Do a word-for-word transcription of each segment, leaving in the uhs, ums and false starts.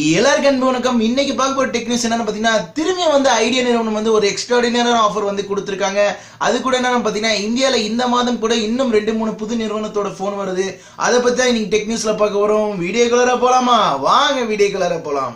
எல்லாருக்கும் அன்பு வணக்கம். இன்னைக்கு பார்க்க போற டெக்னிக்ஸ் என்னன்னு பாத்தீங்கன்னா, திரும்பி வந்து ஐடியா நிறுவனம் வந்து ஒரு எக்ஸ்ட்ராடினரியான ஆஃபர் வந்து கொடுத்திருக்காங்க. அது கூட என்னன்னு பாத்தீங்கன்னா, இந்தியால இந்த மாதம் கூட இன்னும் ரெண்டு மூணு புது நிறுவனத்தோட போன் வருது. அதை பத்தி தான் இன்னைக்கு டெக்னிக்ஸ்ல பார்க்க வரோம். வீடியோ கலரா போலாமா? வாங்க வீடியோ கலரா போலாம்.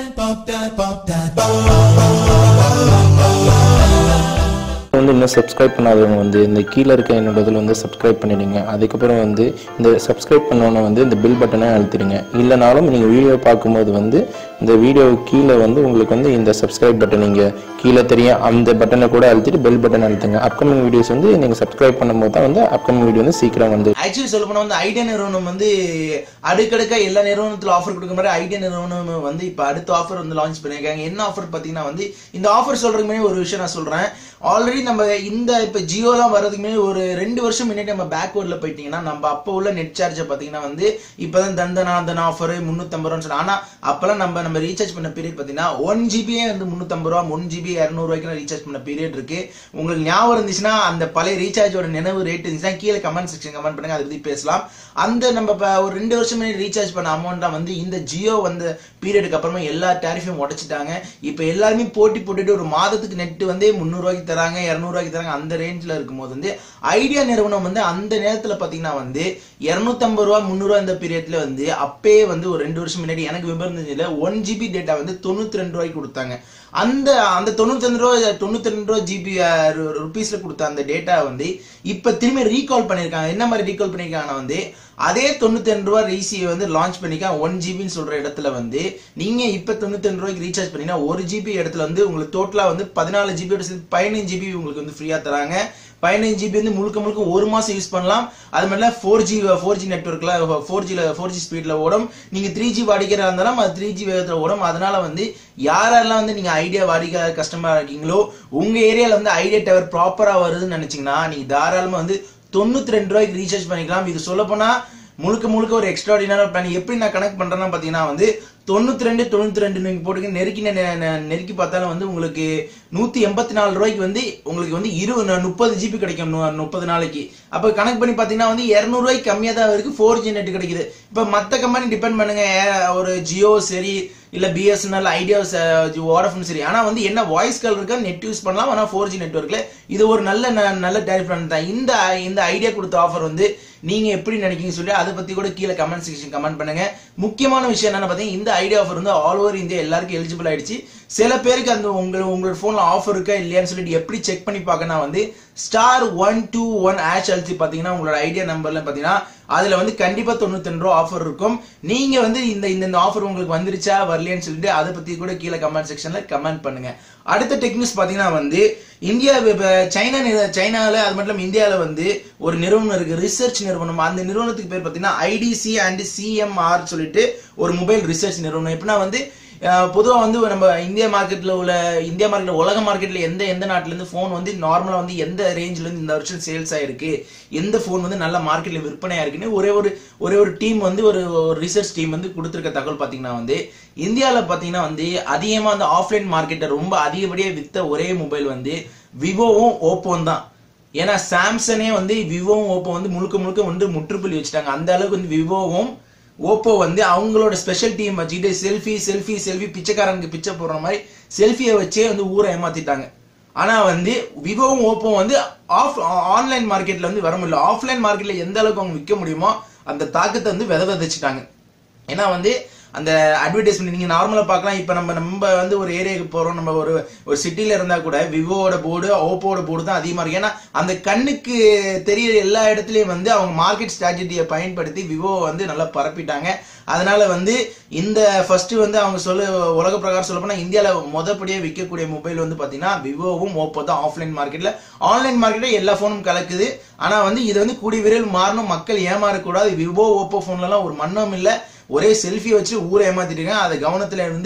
வந்து இன்னும் சப்ஸ்கிரைப் பண்ணாதவங்க வந்து இந்த கீழே இருக்க என்னோட இதில் வந்து சப்ஸ்கிரைப் பண்ணிடுங்க. அதுக்கப்புறம் வந்து இந்த சப்ஸ்கிரைப் பண்ணோன்னே வந்து இந்த பில் பட்டனை அழுத்திடுங்க. இல்லைனாலும் நீங்கள் வீடியோ பார்க்கும்போது வந்து இந்த வீடியோ கீழே வந்து உங்களுக்கு வந்து இந்த சப்ஸ்கிரைப் பட்டன் நீங்கள் கீழே தெரியும், அந்த பட்டனை கூட அழுத்திட்டு பெல் பட்டன் அழுத்துங்க. அப்கமிங் வீடியோஸ் வந்து நீங்கள் சப்ஸ்கிரைப் பண்ணும்போது தான் வந்து அப்கமிங் வீடியோ வந்து சீக்கிரம் வந்து. ஆக்சுவலி சொல்ல போனால் வந்து ஐடியா நிறுவனம் வந்து அடுக்கடுக்கா எல்லா நிறுவனத்தில் ஆஃபர் கொடுக்குற மாதிரி ஐடியா நிறுவனம் வந்து இப்போ அடுத்த ஆஃபர் வந்து லான்ச் பண்ணியிருக்காங்க. என்ன ஆஃபர் பார்த்தீங்கன்னா வந்து, இந்த ஆஃபர் சொல்றதுக்கு முன்னாடி ஒரு விஷயம் நான் சொல்றேன். ஆல்ரெடி நம்ம இந்த இப்ப ஜியோலாம் வர்றதுக்கு முன்னாடி ஒரு ரெண்டு வருஷம் முன்னாடி நம்ம பேக்வேர்ட்ல போயிட்டீங்கன்னா, நம்ம அப்போ உள்ள நெட் சார்ஜை பாத்தீங்கன்னா வந்து இப்பதான் தந்தனாதன் ஆஃபர் முன்னூத்தி ஐம்பது ரூபான்னு சொன்னா, ஆனா அப்பெல்லாம் நம்ம நம்ம ரீசார்ஜ் பண்ண பீரியட் பாத்தீங்கன்னா ஒன் ஜிபியே வந்து முன்னூத்தி ஐம்பது ரூபா, ஒன் ஜிபி இருநூறு ரூபாய்க்கு ரீசார்ஜ் பண்ண பீரியட் இருக்கு. உங்களுக்கு ஞாபகம் இருந்துச்சுன்னா, அந்த பழைய ரீசார்ஜோட நினைவு ரேட் இருந்துச்சுன்னா கீழே கமெண்ட் செக்ஷன் கமெண்ட் பண்ணுங்க, அதை பத்தி பேசலாம். அந்த நம்ம ஒரு ரெண்டு வருஷம் முன்னாடி ரீசார்ஜ் பண்ண அமௌண்ட் தான் வந்து இந்த ஜியோ வந்த பீரியடுக்கு அப்புறமா எல்லா டேரிஃபையும் உடைச்சிட்டாங்க. இப்ப எல்லாருமே போட்டி போட்டுட்டு ஒரு மாதத்துக்கு நெட் வந்து முன்னூறு ரூபாய்க்கு தராங்க, இருநூறு ரூபாய்க்கு தராங்க. அந்த ரேஞ்ச்ல இருக்கும்போது வந்து ஐடியா நிறுவனம் வந்து அந்த நேரத்துல பாத்தீங்கன்னா வந்து இருநூத்தி ஐம்பது ரூபா முன்னூறு ரூபாய் இந்த பீரியட்ல வந்து அப்பயே வந்து ஒரு ரெண்டு வருஷம் முன்னாடி எனக்கு விவரம் தெரிஞ்சதுல ஒன் ஜிபி டேட்டா வந்து தொண்ணூத்தி ரெண்டு ரூபாய்க்கு கொடுத்தாங்க. அந்த அந்த தொண்ணூத்தி ரெண்டு ரூபாய் தொண்ணூத்தி ரெண்டு ரூபாய் ஜிபி ருபீஸ்ல கொடுத்த அந்த டேட்டா வந்து இப்ப திரும்பி ரீகால் பண்ணிருக்காங்க. என்ன மாதிரி ரீகால் பண்ணிருக்காங்கன்னா வந்து அதே தொண்ணூத்தி ரெண்டு ரூபாய் ரீசியை வந்து லான்ச் பண்ணிக்க ஒன் ஜிபின்னு சொல்ற இடத்துல வந்து நீங்க இப்ப தொண்ணூத்தி ரெண்டு ரூபாய்க்கு ரீசார்ஜ் பண்ணீங்கன்னா ஒரு ஜிபி இடத்துல வந்து உங்களுக்கு டோட்டலா வந்து பதினாலு ஜிபியோட சேர்த்து பதினஞ்சு ஜிபி உங்களுக்கு வந்து ஃப்ரீயா தராங்க. பதினஞ்சு ஜிபி வந்து முழுக்க முழுக்க ஒரு மாசம் யூஸ் பண்ணலாம். அது மாதிரிலாம் ஃபோர் ஜி ஃபோர் ஜி நெட்ஒர்க்ல ஃபோர் ஜில ஃபோர் ஜி ஸ்பீட்ல ஓடும். நீங்க த்ரீ ஜி வாடிக்கையா இருந்தாலும் அது த்ரீ ஜி வேகத்துல ஓடும். அதனால வந்து யாரெல்லாம் வந்து நீங்க ஐடியா வாடிக்கை கஸ்டமரா இருக்கீங்களோ, உங்க ஏரியால வந்து ஐடியா டவர் ப்ராப்பரா வருதுன்னு நினைச்சீங்கன்னா நீங்க தாராளமா வந்து தொண்ணூத்தி ரெண்டு ரூபாய்க்கு ரீசார்ஜ் பண்ணிக்கலாம். இது சொல்ல போனா முழுக்க முழுக்க ஒரு எக்ஸ்ட்ராடினரி பிளான். எப்படி நான் கனெக்ட் பண்றேன்னா பாத்தீங்கன்னா வந்து தொண்ணூத்தி ரெண்டு தொண்ணூத்தி ரெண்டு நீங்க போட்டுங்க நெருக்கி நெருக்கி பார்த்தாலும் வந்து உங்களுக்கு நூத்தி எண்பத்தி நாலு ரூபாய்க்கு வந்து உங்களுக்கு வந்து இருபது முப்பது ஜிபி கிடைக்கும் முப்பது நாளைக்கு. அப்ப கனெக்ட் பண்ணி பாத்தீங்கன்னா வந்து இருநூறு ரூபாய்க்கு கம்மியா தான் இருக்கு ஃபோர் ஜி நெட் கிடைக்குது. இப்ப மத்த கம்பெனி டிபெண்ட் பண்ணுங்க, ஒரு ஜியோ சரி இல்ல பிஎஸ்என்எல் ஐடியா வோடாஃபோன் சரி, ஆனா வந்து என்ன வாய்ஸ் கால் இருக்கா நெட் யூஸ் பண்ணலாம். ஆனா ஃபோர் ஜி நெட்வொர்க்ல இது ஒரு நல்ல நல்ல டேரிஃப் பிளான் தான். இந்த இந்த ஐடியா கொடுத்த ஆஃபர் வந்து நீங்க எப்படி நினைக்கிறீங்க சொல்லி அதை பத்தி கூட கீழே கமெண்ட் செக்ஷன் கமெண்ட் பண்ணுங்க. முக்கியமான விஷயம் என்னன்னு பாத்தீங்கன்னா, இந்த ஐடியா ஆஃபர் வந்து ஆல் ஓவர் இந்தியா எல்லாருக்கும் எலிஜிபிள் ஆயிடுச்சு. சில பேருக்கு அந்த உங்க உங்களோட போன்ல ஆஃபர் இருக்கா இல்லையான்னு சொல்லிட்டு எப்படி செக் பண்ணி பார்க்கனா வந்து star one two one hash அழுத்தி பாத்தீங்கன்னா உங்களோட ஐடியா நம்பர்ல பாத்தீங்கன்னா அதுல வந்து கண்டிப்பா தொண்ணூத்தி ரெண்டு ரூபா ஆஃபர் இருக்கும். நீங்க வந்து இந்த இந்த ஆஃபர் உங்களுக்கு வந்துருச்சா வரலையான்னு சொல்லிட்டு அதை பத்தி கூட கீழே கமெண்ட் செக்ஷன்ல கமெண்ட் பண்ணுங்க. அடுத்த டெக்னிக்ஸ் பாத்தீங்கன்னா வந்து இந்தியா சைனா சைனால அது மட்டும் இந்தியாவில வந்து ஒரு நிறுவனம் இருக்கு, ரிசர்ச் நிறுவனம். அந்த நிறுவனத்துக்கு பேர் பாத்தீங்கன்னா ஐடிசி அண்ட் சிஎம்ஆர் சொல்லிட்டு ஒரு மொபைல் ரிசர்ச் நிறுவனம். எப்படின்னா வந்து பொதுவாக வந்து நம்ம இந்தியா மார்க்கெட்ல உள்ள இந்தியா மார்க்கெட்ல உலக மார்க்கெட்ல எந்த எந்த நாட்டுல இருந்து போன் வந்து நார்மலா வந்து எந்த ரேஞ்சில இருந்து இந்த வருஷம் சேல்ஸ் ஆயிருக்கு, எந்த போன் வந்து நல்ல மார்க்கெட்ல விற்பனை ஆயிருக்குன்னு ஒரே ஒரு ஒரே ஒரு டீம் வந்து ஒரு ரிசர்ச் டீம் வந்து கொடுத்துருக்க தகவல் பாத்தீங்கன்னா வந்து இந்தியாவில பாத்தீங்கன்னா வந்து அதிகமா அந்த ஆஃப்லைன் மார்க்கெட்டை ரொம்ப அதிகப்படியா வித்த ஒரே மொபைல் வந்து விவோவும் ஓப்போவும் தான். ஏன்னா சாம்சங்கே வந்து விவோவும் ஓப்போ வந்து முழுக்க முழுக்க வந்து முற்றுப்புள்ளி வச்சுட்டாங்க. அந்த அளவுக்கு வந்து விவோவும் ஓப்போ வந்து அவங்களோட ஸ்பெஷல் டீம் வச்சுக்கிட்டு செல்ஃபி செல்ஃபி செல்ஃபி பிச்சைக்காரனுக்கு பிச்சை போடுற மாதிரி செல்ஃபியை வச்சே வந்து ஊரை ஏமாத்திட்டாங்க. ஆனா வந்து விவோவும் ஓப்போ வந்து ஆஃப் ஆன்லைன் மார்க்கெட்ல வந்து வர முடியல. ஆஃப்லைன் மார்க்கெட்ல எந்த அளவுக்கு அவங்க விற்க முடியுமோ அந்த தாக்கத்தை வந்து வித விதைச்சிட்டாங்க. ஏன்னா வந்து அந்த அட்வர்டைஸ்மெண்ட் நீங்க நார்மலா பார்க்கலாம். இப்ப நம்ம நம்ம வந்து ஒரு ஏரியாவுக்கு போறோம், நம்ம ஒரு ஒரு சிட்டில இருந்தா கூட விவோட போர்டு ஓப்போட போர்டு தான் அதிகமா இருக்கு. ஏன்னா அந்த கண்ணுக்கு தெரியற எல்லா இடத்துலயும் வந்து அவங்க மார்க்கெட் ஸ்ட்ராட்டஜியை பயன்படுத்தி விவோ வந்து நல்லா பரப்பிட்டாங்க. அதனால வந்து இந்த ஃபர்ஸ்ட் வந்து அவங்க சொல்ல உலக பிரகாரம் சொல்ல போனா இந்தியாவில மொதப்படியே விற்கக்கூடிய மொபைல் வந்து பாத்தீங்கன்னா விவோவும் ஓப்போ தான். ஆஃப்லைன் மார்க்கெட்ல ஆன்லைன் மார்க்கெட்ல எல்லா போனும் கலக்குது. ஆனா வந்து இது வந்து கூடிய விரைவில் மாறணும், மக்கள் ஏமாறக்கூடாது. விவோ ஓப்போ போன்ல எல்லாம் ஒரு மன்னம் இல்ல, ஒரே செல்ஃபி வச்சு ஊரை ஏமாத்திட்டு இருக்காங்க. அதை கவனத்துல இருந்து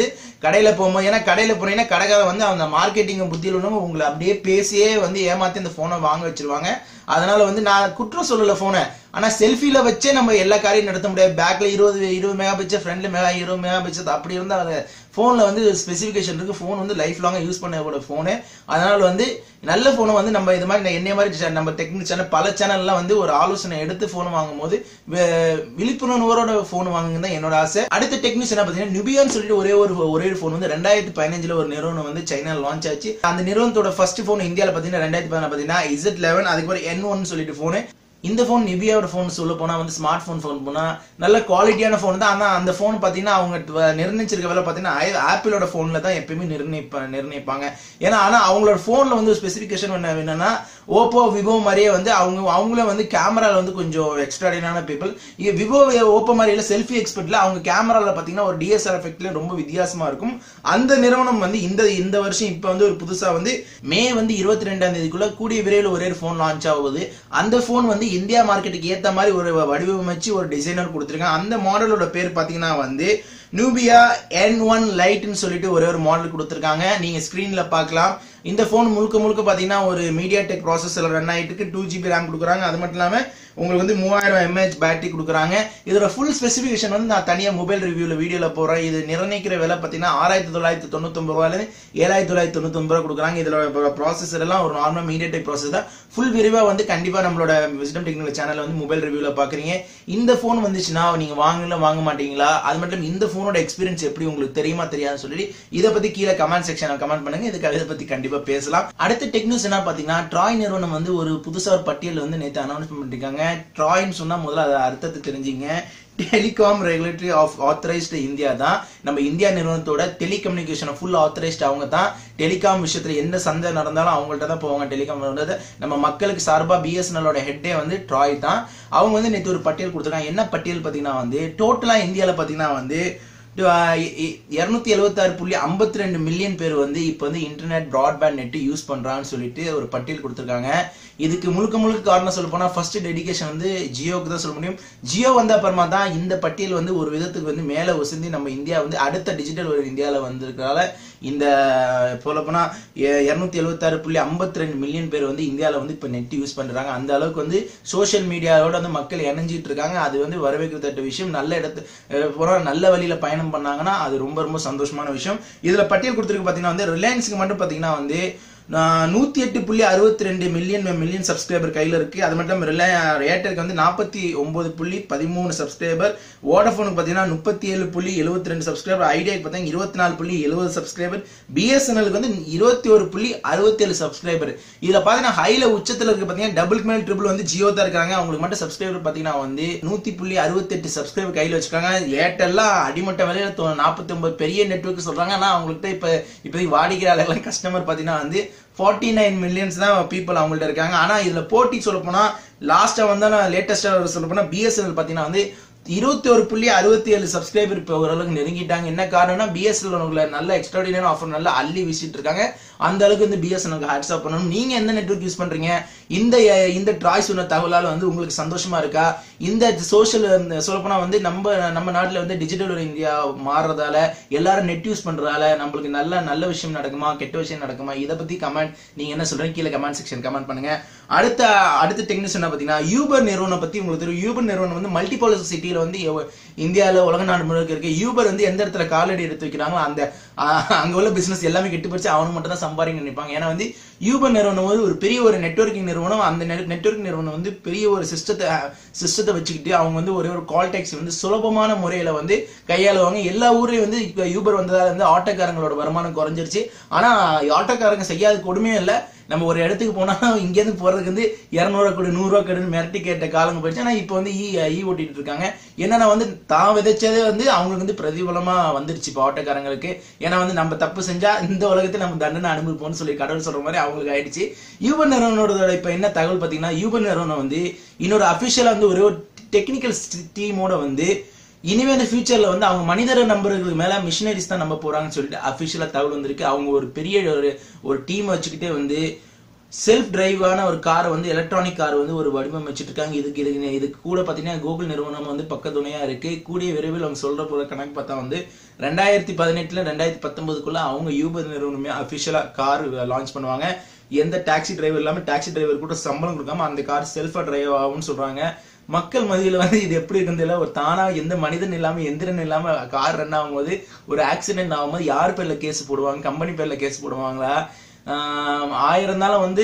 கடையில போகும்போது. ஏன்னா கடையில போனீங்கன்னா கடைக்காரன் வந்து அந்த மார்க்கெட்டிங் புத்தியில் ஒன்றும் உங்களை அப்படியே பேசியே வந்து ஏமாத்தி அந்த போனை வாங்க வச்சிருவாங்க. அதனால வந்து நான் குற்றம் சொல்லல போனை, ஆனா செல்ஃபில வச்சே நம்ம எல்லா காரியம் நடத்த முடியாது. பேக்ல இருபது இருபது மெகா பிக்சல், ஃப்ரண்ட்ல மெகா இருபது மெகா பிக்சல் அப்படி இருந்தா அது போன்ல வந்து ஸ்பெசிபிகேஷன் இருக்கு. போன் வந்து லைஃப் லாங்கா யூஸ் பண்ண போனு. அதனால வந்து நல்ல போனை வந்து நம்ம இது மாதிரி என்னைய மாதிரி நம்ம டெக்னிக் சேனல் பல சேனல்லாம் வந்து ஒரு ஆலோசனை எடுத்து போன் வாங்கும் போது விழிப்புணர்வோட போன் வாங்குங்க தான் என்னோட ஆசை. அடுத்த டெக்னிக்ஸ் என்ன பாத்தீங்கன்னா நுபியான்னு சொல்லிட்டு ஒரே ஒரு ஒரே ஒரு போன் வந்து ரெண்டாயிரத்தி பதினஞ்சுல ஒரு நிறுவனம் வந்து சைனால லான்ச் ஆச்சு. அந்த நிறுவனத்தோட ஃபர்ஸ்ட் போன் இந்தியால பாத்தீங்கன்னா ரெண்டாயிரத்தி பதினாறு பாத்தீங்கன்னா இசட் லெவன், அதுக்கு என் ஒன் சொல்லிட்டு போனு. இந்த போன் நிபியாவோட போன் சொல்ல போனா வந்து ஸ்மார்ட் போன் போன் போனா நல்ல குவாலிட்டியான போன் தான். ஆனா அந்த போன் பாத்தீங்கன்னா அவங்க நிர்ணயிச்சிருக்க வேலை பாத்தீங்கன்னா ஆப்பிளோட போன்ல தான் எப்பயுமே நிர்ணயிப்ப நிர்ணயிப்பாங்க. ஏன்னா ஆனா அவங்களோட போன்ல வந்து ஸ்பெசிபிகேஷன் என்னன்னா ஓப்போ விவோ மாதிரியே வந்து அவங்க அவங்களே வந்து கேமரால வந்து கொஞ்சம் எக்ஸ்ட்ராடினான பீப்புள். விவோ ஓப்போ மாதிரியில செல்ஃபி எக்ஸ்பர்ட்ல அவங்க கேமரால பாத்தீங்கன்னா ஒரு டிஎஸ்ஆர் எஃபெக்ட்ல ரொம்ப வித்தியாசமா இருக்கும். அந்த நிறுவனம் வந்து இந்த இந்த வருஷம் இப்ப வந்து ஒரு புதுசா வந்து மே வந்து இருபத்தி ரெண்டாம் தேதிக்குள்ள கூடிய விரைவில் ஒரே ஒரு போன் லான்ச் ஆகுது. அந்த போன் வந்து இந்தியா மார்க்கெட்டுக்கு ஏத்த மாதிரி ஒரு வடிவமைச்சு ஒரு டிசைனர் கொடுத்திருக்காங்க. அந்த மாடலோட பேர் பாத்தீங்கன்னா வந்து நூபியா என் ஒன் லைட்னு சொல்லிட்டு ஒரே ஒரு மாடல் கொடுத்திருக்காங்க. நீங்க ஸ்கிரீன்ல பார்க்கலாம். இந்த போன் முழுக்க முழுக்க பாத்தீங்கன்னா ஒரு மீடியா டெக் ப்ராசஸர் ரன் ஆயிட்டு இருக்கு. டூ ஜிபி ரேம் கொடுக்குறாங்க. அது மட்டும் இல்லாம உங்களுக்கு வந்து மூவாயிரம் எம்ஏஹெச் பேட்டரி கொடுக்குறாங்க. இதோட ஃபுல் ஸ்பெசிபிகேஷன் வந்து நான் தனியா மொபைல் ரிவ்யூல வீடியோல போறேன். இது நிர்ணயிக்கிற விலை பாத்தீங்கன்னா ஆறாயிரத்தி தொள்ளாயிரத்தி தொண்ணூத்தி ஒன்பது ரூபாயில இருந்து ஏழாயிரத்தி தொள்ளாயிரத்தி தொண்ணூத்தி ஒன்பது ரூபாய் கொடுக்குறாங்க. இதோட ப்ராசஸர் எல்லாம் ஒரு நார்மல் மீடியா டெக் ப்ராசஸர் தான். ஃபுல் விரிவா வந்து கண்டிப்பா நம்மளோட விஸ்டம் டெக்னிக்கல் சேனல் வந்து மொபைல் ரிவ்யூல பாக்குறீங்க. இந்த போன் வந்துச்சுன்னா நீங்க வாங்கல வாங்க மாட்டீங்களா? அது மட்டும் இந்த போனோட எக்ஸ்பீரியன்ஸ் எப்படி உங்களுக்கு தெரியுமா தெரியாதுன்னு சொல்லி இதை பத்தி கீழே கமெண்ட் செக்ஷன்ல கமெண்ட் பண்ணுங்க. இதுக்கு இதை பத்தி கண்டிப்பா பேசலாம். அடுத்த டெக்னிக்ஸ் என்ன பாத்தீங்கன்னா ட்ராய் நிறுவனம் வந்து ஒரு புதுசா ஒரு பட்டியல் வந்து நேற்று அனௌன்ஸ் பண்ணிருக்காங்க. ட்ராய்ன்னு சொன்னா முதல்ல அதை அர்த்தத்தை தெரிஞ்சுங்க. Telecom regulatory of authorised India தான் நம்ம இந்தியா நிறுவனத்தோட டெலிகம்யூனிகேஷன் ஃபுல் ஆத்தரைஸ்டு. அவங்க தான் டெலிகாம் விஷயத்துல எந்த சந்தை நடந்தாலும் அவங்கள்ட்ட தான் போவாங்க. டெலிகாம் நம்ம மக்களுக்கு சார்பா பிஎஸ்என்எலோட ஹெட்டே வந்து ட்ராய் தான். அவங்க வந்து நேற்று ஒரு பட்டியல் கொடுத்துருக்காங்க. என்ன பட்டியல் பாத்தீங்கன்னா வந்து டோட்டலா இந்தியால பாத்தீங்கன்னா வந்து இருநூத்தி எழுபத்தி ஆறு புள்ளி ஐம்பத்தி ரெண்டு மில்லியன் பேர் வந்து இப்ப வந்து இன்டர்நெட் பிராட்பேண்ட் நெட் யூஸ் பண்றான்னு சொல்லிட்டு ஒரு பட்டியல் கொடுத்திருக்காங்க. இதுக்கு முழுக்க முழுக்க காரணம் சொல்ல போனா ஃபர்ஸ்ட் டெடிகேஷன் வந்து ஜியோக்கு தான் சொல்ல முடியும். ஜியோ வந்த அப்புறமா தான் இந்த பட்டியல் வந்து ஒரு விதத்துக்கு வந்து மேல உசந்தி நம்ம இந்தியா வந்து அடுத்த டிஜிட்டல் ஒரு இந்தியாவில வந்திருக்கிறதால இந்த போல போனா இருநூத்தி எழுபத்தி ஆறு புள்ளி ஐம்பத்தி ரெண்டு மில்லியன் பேர் வந்து இந்தியாவில வந்து இப்ப நெட் யூஸ் பண்றாங்க. அந்த அளவுக்கு வந்து சோசியல் மீடியாவோட வந்து மக்கள் இணைஞ்சிட்டு இருக்காங்க. அது வந்து வரவேற்கத்தக்க விஷயம். நல்ல இடத்து போற நல்ல வழியில பயணம் பண்ணாங்கன்னா அது ரொம்ப ரொம்ப சந்தோஷமான விஷயம். இதுல பட்டியல் கொடுத்திருக்கு பாத்தீங்கன்னா வந்து ரிலையன்ஸ்க்கு மட்டும் பாத்தீங்கன்னா வந்து நூத்தி எட்டு புள்ளி அறுபத்தி ரெண்டு மில்லியன் மில்லியன் சப்ஸ்கிரைபர் கையில இருக்கு. அது மட்டும் ஏர்டெலுக்கு வந்து நாற்பத்தி ஒன்பது புள்ளி பதிமூணு சப்ஸ்கிரைபர், வோடபோனுக்கு பாத்தீங்கன்னா முப்பத்தி ஏழு புள்ளி எழுபத்தி ரெண்டு சப்ஸ்கிரைபர், ஐடியாக்கு பாத்தீங்கன்னா இருபத்தி நாலு புள்ளி எழுபது சப்ஸ்கிரைபர், பிஎஸ்என்எலுக்கு வந்து இருபத்தி ஒரு புள்ளி அறுபத்தி ஏழு சப்ஸ்கிரைபர். இதுல பாத்தீங்கன்னா ஹைல உச்சத்துல இருக்கு பாத்தீங்கன்னா டபுள் மேல் ட்ரிபிள் வந்து ஜியோ தான் இருக்காங்க. அவங்களுக்கு மட்டும் சப்ஸ்கிரைபர் பாத்தீங்கன்னா வந்து நூத்தி புள்ளி அறுபத்தி எட்டு சப்ஸ்கிரைபர் கையில வச்சிருக்காங்க. ஏர்டெல்லாம் அடிமட்ட விலையில நாற்பத்தி ஒன்பது பெரிய நெட்வொர்க் சொல்றாங்க. ஆனா அவங்கள்ட்ட இப்ப இப்போதைக்கு வாடிக்கையாளர்கள் கஸ்டமர் பாத்தீங்கன்னா வந்து ஃபார்ட்டி நைன் மில்லியன்ஸ் தான் பீப்புள் அவங்கள்ட்ட இருக்காங்க. ஆனா இதுல போட்டி சொல்ல போனா லாஸ்டா வந்தா லேட்டஸ்டா சொல்ல போனா பிஎஸ்என்எல் பாத்தீங்கன்னா வந்து இருபத்தி ஒரு புள்ளி அறுபத்தி ஏழு சப்ஸ்கிரைபர் இப்போ ஓரளவுக்கு நெருங்கிட்டாங்க. என்ன காரணம்னா பிஎஸ்என்எல் நல்ல எக்ஸ்ட்ராடினரி ஆஃபர் நல்லா அள்ளி வீசிட்டு இருக்காங்க. அந்த அளவுக்கு வந்து பிஎஸ்என்எல் ஹேட்ஸ் ஆஃப் பண்ணணும். நீங்க எந்த நெட்வொர்க் யூஸ் பண்றீங்க? இந்த இந்த ட்ராய் சொன்ன தகவலால வந்து உங்களுக்கு சந்தோஷமா இருக்கா? இந்த சோஷியல் சொல்ல போனா வந்து நம்ம நம்ம நாட்டுல வந்து டிஜிட்டல் ஒரு இந்தியா மாறுறதால எல்லாரும் நெட் யூஸ் பண்றதால நம்மளுக்கு நல்ல நல்ல விஷயம் நடக்குமா கெட்ட விஷயம் நடக்குமா? இதை பத்தி கமெண்ட் நீங்க என்ன சொல்றீங்க கீழே கமெண்ட் செக்ஷன் கமெண்ட் பண்ணுங்க. அடுத்த அடுத்த டெக்னிக்ஸ் என்ன பாத்தீங்கன்னா யூபர் நிறுவனம் பத்தி உங்களுக்கு தெரியும். யூபர் நிறுவனம் வந்து மல்டிபாலர் சிட்டியில வந்து இந்தியாவில உலக நாடு முழுக்க இருக்கு. யூபர் வந்து எந்த இடத்துல காலடி எடுத்து வைக்கிறாங்களோ அந்த அங்க உள்ள பிசினஸ் எல்லாமே கெட்டு போச்சு. அவனுக்கு மட்டும் தான் சம்பாதிக்க நினைப்பாங்க. ஏன்னா வந்து யூபர் நிறுவனம் வந்து ஒரு பெரிய ஒரு நெட்வொர்க்கிங் நிறுவனம். அந்த நெட்வொர்க் நிறுவனம் வந்து பெரிய ஒரு சிஸ்டத்தை சிஸ்டத்தை வச்சுக்கிட்டு அவங்க வந்து ஒரே ஒரு கால் டாக்ஸி வந்து சுலபமான முறையில வந்து கையாளுவாங்க. எல்லா ஊர்லயும் வந்து இப்ப யூபர் வந்ததால வந்து ஆட்டோக்காரங்களோட வருமானம் குறைஞ்சிருச்சு. ஆனா ஆட்டோக்காரங்க செய்யாத கொடுமையும் இல்லை. நம்ம ஒரு இடத்துக்கு போனா இங்க இருந்து போறதுக்கு வந்து இருநூறு கோடி நூறு ரூபா கடன் மிரட்டி கேட்ட காலங்க போயிடுச்சு. ஆனா இப்ப வந்து ஈ ஓட்டிட்டு இருக்காங்க. என்னன்னா வந்து தான் விதைச்சதே வந்து அவங்களுக்கு வந்து பிரதிபலமா வந்துருச்சு இப்ப ஆட்டோக்காரங்களுக்கு. ஏன்னா வந்து நம்ம தப்பு செஞ்சா இந்த உலகத்தை நம்ம தண்டனை அனுபவிப்போம்னு சொல்லி கடவுள் சொல்ற மாதிரி அவங்களுக்கு ஆயிடுச்சு. யூபர் நிறுவனோட இப்ப என்ன தகவல் பாத்தீங்கன்னா யூபர் நிறுவனம் வந்து இன்னொரு அபிஷியலா வந்து ஒரே ஒரு டெக்னிக்கல் டீமோட வந்து இனிமே இந்த ஃபியூச்சர்ல வந்து அவங்க மனிதர நம்பர்களுக்கு மேல மிஷினரிஸ் தான் நம்ப போறாங்கன்னு சொல்லிட்டு அபிஷியலா தகவல் வந்திருக்கு. அவங்க ஒரு பெரிய ஒரு ஒரு டீம் வச்சுக்கிட்டே வந்து செல்ஃப் டிரைவான ஒரு காரை வந்து எலக்ட்ரானிக் கார் வந்து ஒரு வடிவமைச்சிட்டு இருக்காங்க. இதுக்கு இதுக்கு இதுக்கு கூட பாத்தீங்கன்னா கூகுள் நிறுவனம் வந்து பக்கத்துணையா இருக்கு. கூடிய விரைவில் அவங்க சொல்ற போற கணக்கு பார்த்தா வந்து ரெண்டாயிரத்தி பதினெட்டுல ரெண்டாயிரத்தி பத்தொன்பதுக்குள்ள அவங்க யூபர் நிறுவனமே அபிஷியலா கார் லான்ச் பண்ணுவாங்க. எந்த டாக்ஸி டிரைவர் இல்லாம டாக்ஸி டிரைவர் கூட சம்பளம் கொடுக்காம அந்த கார் செல்ஃபா டிரைவ் ஆகும்னு சொல்றாங்க. மக்கள் மத்தியில வந்து இது எப்படி இருக்குன்னு ஒரு தானா எந்த மனிதன் இல்லாம எந்திரன் இல்லாம கார் ரன் ஆகும்போது ஒரு ஆக்சிடென்ட் ஆகும்போது யார் பேர்ல கேஸ் போடுவாங்க, கம்பெனி பேர்ல கேஸ் போடுவாங்களா? ஆயிரம் நாளும் வந்து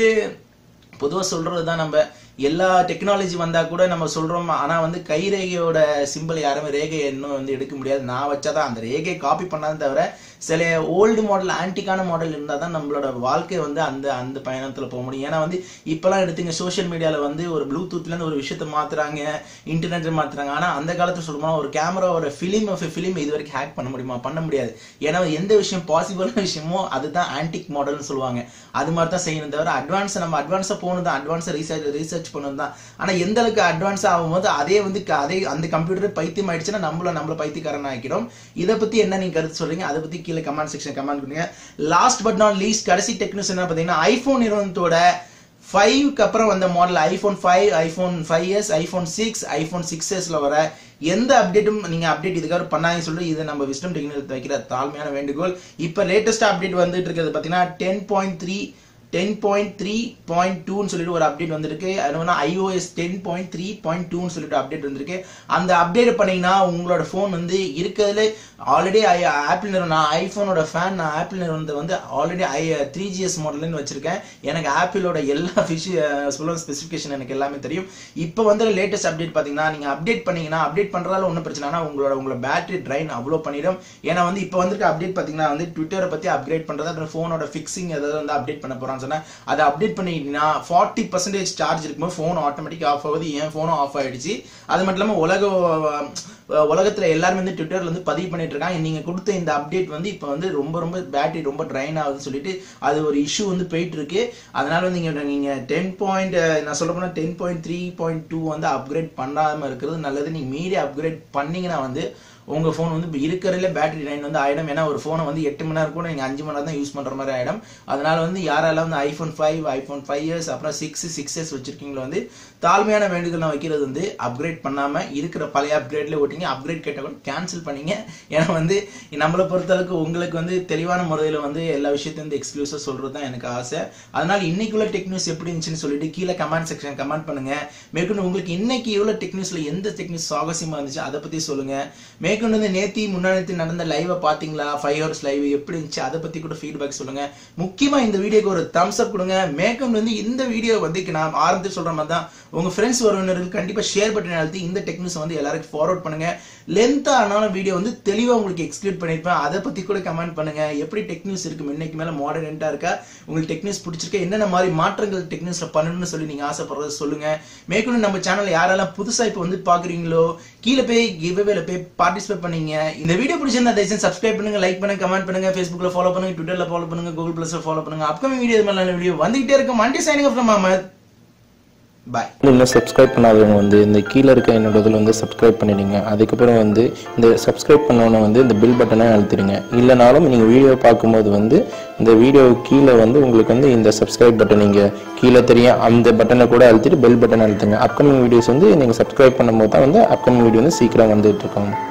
பொதுவா சொல்றதுதான், நம்ம எல்லா டெக்னாலஜி வந்தா கூட நம்ம சொல்றோம், ஆனா வந்து கைரேகையோட சிம்பிள் யாருமே ரேகையை இன்னும் வந்து எடுக்க முடியாது. நான் வச்சாதான் அந்த ரேகையை காப்பி பண்ணாதான் தவிர சில ஓல்டு மாடல் ஆன்டிக்கான மாடல் இருந்தா தான் நம்மளோட வாழ்க்கை வந்து அந்த அந்த பயணத்துல போக முடியும். ஏன்னா வந்து இப்பெல்லாம் எடுத்துங்க சோசியல் மீடியால வந்து ஒரு ப்ளூடூத்ல இருந்து ஒரு விஷயத்த மாத்துறாங்க, இன்டர்நெட் மாத்துறாங்க. ஆனா அந்த காலத்துல சொல்லணும்னா ஒரு கேமராவோட பிலிம் பிலிம் இது வரைக்கும் ஹேக் பண்ண முடியுமா? பண்ண முடியாது. ஏன்னா எந்த விஷயம் பாசிபிளான விஷயமோ அதுதான் ஆன்டிக் மாடல்னு சொல்லுவாங்க. அது மாதிரி தான் செய்யணும் தவிர அட்வான்ஸ் நம்ம அட்வான்ஸா போகணும் தான், அட்வான்ஸா ரீசர்ச் ரீசர்ச் பண்ணணும் தான். ஆனா எந்த அளவுக்கு அட்வான்ஸ் ஆகும்போது அதே வந்து அதே அந்த கம்ப்யூட்டர் பைத்தியம் ஆயிடுச்சுன்னா நம்மள நம்மள பைத்தியக்காரன் ஆக்கிடும். இதை பத்தி என்ன நீங்க கருத்து சொல்றீங்க? அதை பத்தி கீழே கமெண்ட் செக்ஷன் கமெண்ட் பண்ணுங்க. லாஸ்ட் பட் நாட் லீஸ்ட் கடைசி டெக்னிக்ஸ் என்ன பாத்தீங்கன்னா ஐபோன் நிறுவனத்தோட ஃபைவ்க்கு அப்புறம் வந்த மாடல் iPhone five, iPhone five S, iPhone six, iPhone six எஸ்ல வர எந்த அப்டேட்டும் நீங்க அப்டேட் இதுக்காக பண்ணாங்கன்னு சொல்லி இதை நம்ம விஸ்டம் டெக்னிக்கல் வைக்கிற தாழ்மையான வேண்டுகோள். இப்ப லேட்டஸ்ட் அப்டேட் வந்துட்டு இருக்கிறது பாத்தீங்கன்னா ten point three ten point three point டூன்னு சொல்லிட்டு ஒரு அப்டேட் வந்திருக்கு. அதுனா iOS ten point three point டூன்னு சொல்லிட்டு அப்டேட் வந்திருக்கு. அந்த அப்டேட் பண்ணீங்கன்னா உங்களோட போன் வந்து இருக்கிறதுல ஆல்ரெடி ஆப்பிள் நிறுவனம், ஐபோனோட ஃபேன், நான் ஆப்பிள் நிறுவனத்தை வந்து ஆல்ரெடி ஐ த்ரீ ஜிஎஸ் மாடல்னு வச்சிருக்கேன். எனக்கு ஆப்பிளோட எல்லா சொல்ல ஸ்பெசிஃபிகேஷன் எனக்கு எல்லாமே தெரியும். இப்போ வந்து லேட்டஸ்ட் அப்டேட் பாத்தீங்கன்னா நீங்க அப்டேட் பண்ணீங்கன்னா அப்டேட் பண்றதால ஒன்றும் பிரச்சனை, ஆனால் உங்களோட உங்களோட பேட்டரி ட்ரைன் அவ்வளோ பண்ணிடும். ஏன்னா வந்து இப்போ வந்துட்டு அப்டேட் பாத்தீங்கன்னா வந்து ட்விட்டரை பத்தி அப்கிரேட் பண்றது, அப்புறம் போனோட ஃபிக்ஸிங் ஏதாவது வந்து அப்டேட் பண்ண போறாங்க. அதை அப்டேட் பண்ணிட்டீங்கன்னா ஃபார்ட்டி பர்சன்டேஜ் சார்ஜ் இருக்கும்போது போன் ஆட்டோமேட்டிக் ஆஃப் ஆகுது. என் போனும் ஆஃப் ஆயிடுச்சு. அது மட்டும் இல்லாம உலக உலகத்துல எல்லாரும் வந்து ட்விட்டர்ல வந்து பதிவு பண்ணிட்டு இருக்காங்க, நீங்க கொடுத்த இந்த அப்டேட் வந்து இப்ப வந்து ரொம்ப ரொம்ப பேட்டரி ரொம்ப ட்ரைன் ஆகுதுன்னு சொல்லிட்டு அது ஒரு இஷ்யூ வந்து போயிட்டு இருக்கு. அதனால வந்து நீங்க நீங்க டென் பாயிண்ட் நான் சொல்ல போனா ten point three point two வந்து அப்கிரேட் பண்ணாம இருக்கிறது நல்லது. நீங்க மீடியா அப்கிரேட் பண்ணீங்கன்னா வந்து உங்க போன் வந்து இருக்கிறதுல பேட்டரி லைன் வந்து ஆயிடும். ஏன்னா ஒரு போனை வந்து எட்டு மணி நேரம் கூட நீங்க அஞ்சு மணி நேரம் தான் யூஸ் பண்ற மாதிரி ஆயிடும். அதனால வந்து யாரெல்லாம் வந்து iPhone five, iPhone five S, அப்புறம் சிக்ஸ் சிக்ஸ் எஸ் வச்சிருக்கீங்களோ வந்து தாழ்மையான வேண்டுகோள் நான் வைக்கிறது வந்து அப்கிரேட் பண்ணாம இருக்கிற பழைய அப்கிரேட்ல ஓட்டிங்க. அப்கிரேட் கேட்ட கூட கேன்சல் பண்ணீங்க. ஏன்னா வந்து நம்மளை பொறுத்தளவுக்கு உங்களுக்கு வந்து தெளிவான முறையில வந்து எல்லா விஷயத்தையும் வந்து எக்ஸ்க்ளூசிவா சொல்றது தான் எனக்கு ஆசை. அதனால இன்னைக்குள்ள டெக் நியூஸ் எப்படி இருந்துச்சுன்னு சொல்லிட்டு கீழே கமெண்ட் செக்ஷன் கமெண்ட் பண்ணுங்க. மேற்கொண்டு உங்களுக்கு இன்னைக்கு எவ்வளவு டெக் நியூஸ்ல எந்த டெக் நியூஸ் சுவாரஸ்யமா இருந்துச்சு அதை பத்தி சொல்லுங்க. மேற்கொண்டு வந்து நேத்தி முன்னாடி நடந்த லைவ் பாத்தீங்களா, ஃபைவ் ஹவர்ஸ் லைவ் எப்படி இருந்துச்சு அதை பத்தி கூட ஃபீட்பேக் சொல்லுங்க. முக்கியமா இந்த வீடியோக்கு ஒரு தம்ஸ் அப் கொடுங்க. மேற்கொண்டு வந்து இந்த வீடியோ வந்து நான் ஆரம்பத்தில் சொல்ற மாதிரி தான் உங்க ஃப்ரெண்ட்ஸ் உறவினர்கள் கண்டிப்பா ஷேர் பட்டன் அழுத்தி இந்த டெக் நியூஸ் வந்து எல்லாருக்கும் ஃபார்வர்ட் பண்ணுங்க. லென்த்தா ஆனாலும் வீடியோ வந்து தெளிவா உங்களுக்கு எக்ஸ்பிளைன் பண்ணிருப்பேன். அதை பத்தி கூட கமெண்ட் பண்ணுங்க. எப்படி டெக் நியூஸ் இருக்கு, இன்னைக்கு மேல மாடர்னா இருக்கா, உங்களுக்கு டெக் நியூஸ் பிடிச்சிருக்கா, என்னென்ன மாதிரி மாற்றங்கள் டெக் நியூஸ்ல பண்ணணும்னு சொல்லி நீங்க ஆசைப்படுறத சொல்லுங்க. மேற்கொண்டு நம்ம சேனல் யாரெல்லாம் புதுசா இப்ப வந்து பாக்குறீங்களோ கீழே போய் கிவ்அவேல போய் பார்ட்டிசிபேட் பண்ணீங்க. இந்த வீடியோ பிடிச்சிருந்தா தயவுசெய்து சப்ஸ்கிரைப் பண்ணுங்க, லைக் பண்ணுங்க, கமெண்ட் பண்ணுங்க, Facebookல ஃபாலோ பண்ணுங்க, ட்விட்டர்ல ஃபாலோ பண்ணுங்க, கூகுள் பிளஸ்ல ஃபாலோ பண்ணுங்க. அப்கமிங் வீடியோ மேல வீடியோ வந்துகிட்டே இருக்கும். மண்டி signing off from Ahmed. Bye. இன்னும் சப்ஸ்கிரைப் பண்ணாதவங்க வந்து இந்த கீழே இருக்க என்னோட இதில் வந்து சப்ஸ்கிரைப் பண்ணிடுங்க. அதுக்கப்புறம் வந்து இந்த சப்ஸ்கிரைப் பண்ணோன்னே வந்து இந்த பில் பட்டனை அழுத்திடுங்க. இல்லைனாலும் நீங்கள் வீடியோ பார்க்கும்போது வந்து இந்த வீடியோ கீழே வந்து உங்களுக்கு வந்து இந்த சப்ஸ்கிரைப் பட்டன் நீங்கள் கீழே தெரியும் அந்த பட்டனை கூட அழுத்திட்டு பெல் பட்டன் அழுத்துங்க. அப்கமிங் வீடியோஸ் வந்து நீங்கள் சப்ஸ்கிரைப் பண்ணும்போது தான் வந்து அப்கமிங் வீடியோ வந்து சீக்கிரம் வந்துட்டு இருக்கோம்.